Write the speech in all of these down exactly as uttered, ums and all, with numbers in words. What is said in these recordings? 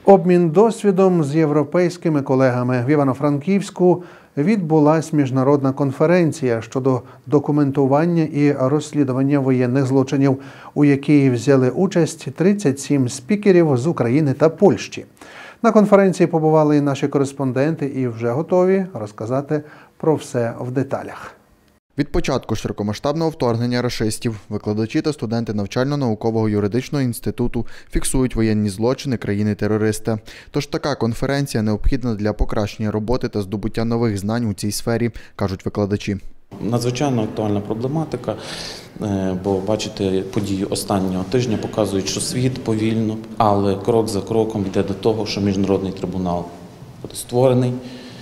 Обмін досвідом з європейськими колегами. В Івано-Франківську відбулась міжнародна конференція щодо документування і розслідування воєнних злочинів, у якій взяли участь тридцять сім спікерів з України та Польщі. На конференції побували і наші кореспонденти і вже готові розказати про все в деталях. Від початку широкомасштабного вторгнення рашистів викладачі та студенти навчально-наукового юридичного інституту фіксують воєнні злочини країни-терориста. Тож така конференція необхідна для покращення роботи та здобуття нових знань у цій сфері, кажуть викладачі. Надзвичайно актуальна проблематика, бо, бачите, події останнього тижня показують, що світ повільно, але крок за кроком йде до того, що міжнародний трибунал буде створений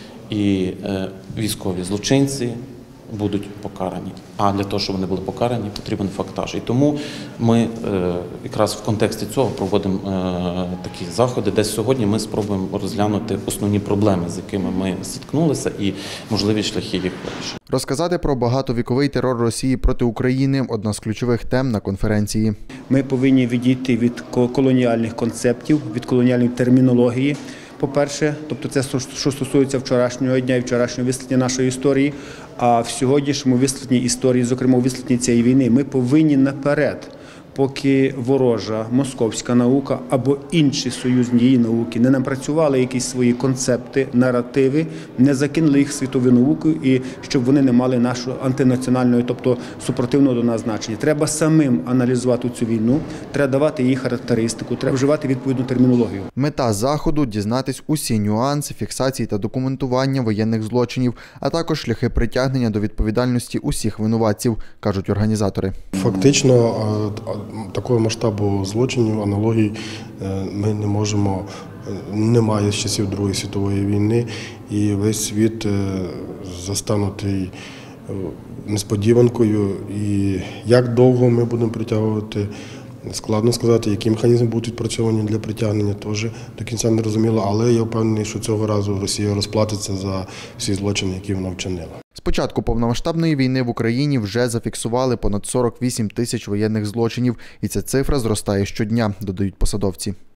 і військові злочинці будуть покарані. А для того, щоб вони були покарані, потрібен фактаж. І тому ми якраз в контексті цього проводимо такі заходи, де сьогодні ми спробуємо розглянути основні проблеми, з якими ми зіткнулися, і можливі шляхи їх вирішення. Розказати про багатовіковий терор Росії проти України – одна з ключових тем на конференції. Ми повинні відійти від колоніальних концептів, від колоніальної термінології. По-перше, тобто це, що стосується вчорашнього дня і вчорашнього висвітлення нашої історії, а в сьогоднішньому висвітленні історії, зокрема у висвітленні цієї війни, ми повинні наперед, поки ворожа московська наука або інші союзні її науки не напрацювали якісь свої концепти, наративи, не закинули їх в світову науку, і щоб вони не мали нашого антинаціонального, тобто супротивного до нас значення. Треба самим аналізувати цю війну, треба давати її характеристику, треба вживати відповідну термінологію. Мета заходу – дізнатись усі нюанси фіксації та документування воєнних злочинів, а також шляхи притягнення до відповідальності усіх винуватців, кажуть організатори. Фактично, такого масштабу злочинів, аналогій ми не можемо, немає з часів Другої світової війни, і весь світ застанутий несподіванкою. І як довго ми будемо притягувати, складно сказати, які механізми будуть відпрацьовані для притягнення, теж до кінця не розуміло, але я впевнений, що цього разу Росія розплатиться за всі злочини, які вона вчинила. З початку повномасштабної війни в Україні вже зафіксували понад сорок вісім тисяч воєнних злочинів, і ця цифра зростає щодня, додають посадовці.